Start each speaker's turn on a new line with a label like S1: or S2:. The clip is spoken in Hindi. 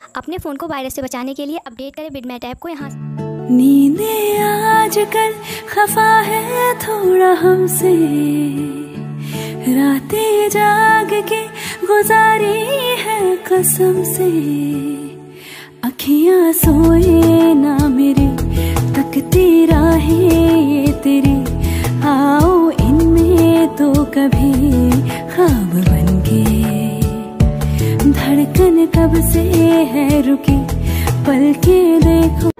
S1: अपने फ़ोन को वायरस से बचाने के लिए अपडेट करें बिडमेट ऐप को यहाँ।
S2: नींदें आजकल खफा है थोड़ा हमसे, रातें जाग के गुजारी है कसम से। अखियां सोए ना मेरी, तकती राहें ये तेरी, आओ इनमें तो कभी ख्वाब बन के। धड़कन कब से है रुकी, पलके देखो।